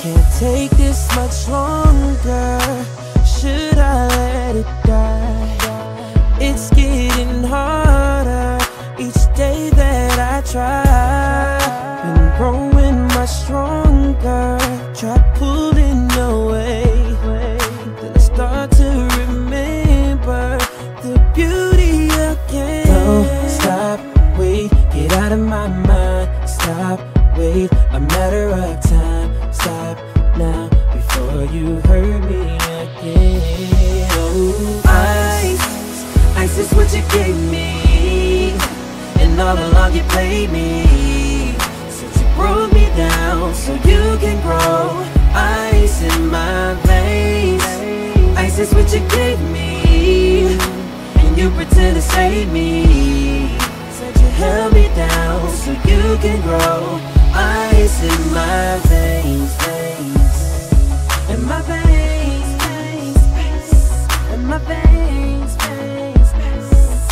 Can't take this much longer. Should I let it die? It's getting harder each day that I try. Been growing much stronger. Try pulling away, then I start to remember the beauty again. Don't stop, wait, get out of my mind. Stop, wait, a matter of time. Stop now before you hurt me again. Oh, ice is what you gave me, and all along you played me. Since you broke me down so you can grow. Ice in my veins. Ice is what you gave me, and you pretend to save me. Said you held me down so you can grow. Ice in my veins, veins. In my veins, veins, veins. In my veins, veins, veins.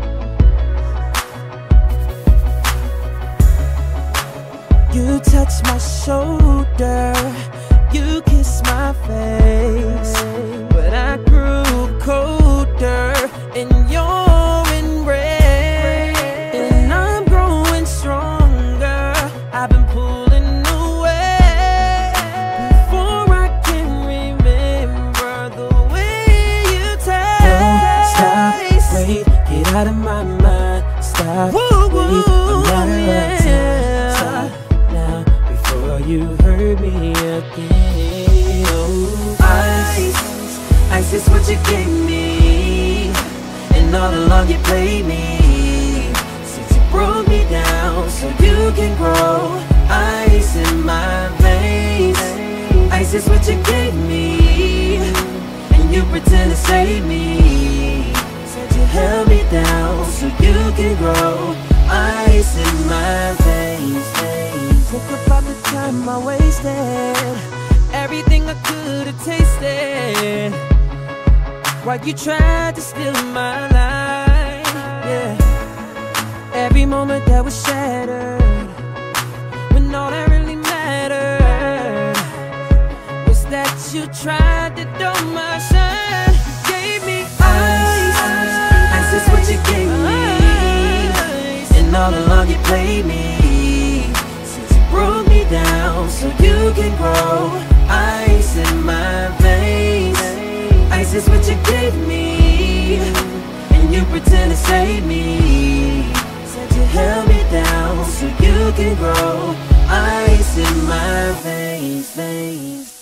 You touch my shoulder, you kiss my face, but I grew colder in your embrace, and I'm growing stronger. I've been pulling away before I can remember the way you taste. Don't stop, wait, get out of my mind. Stop, wait, a matter of time. Stop now before you hurt me again. Oh, ice is what you gave me, and all along you played me. Since you broke me down so you can grow. Ice in my veins. Ice is what you gave me, and you pretend to save me. Said you held me down so you can grow. Ice in my veins, veins. Think about the time I wasted, everything I could have tasted, while you tried to steal my life. Yeah, every moment that was shattered, when all that really mattered was that you tried to dull my shine. You gave me ice. Ice is what you gave me, and all along you played me. Since you broke me down so you can grow. Ice in my veins. Ice is what you gave me, and you pretend to save me. Said you held me down so you can grow. Ice in my veins, veins.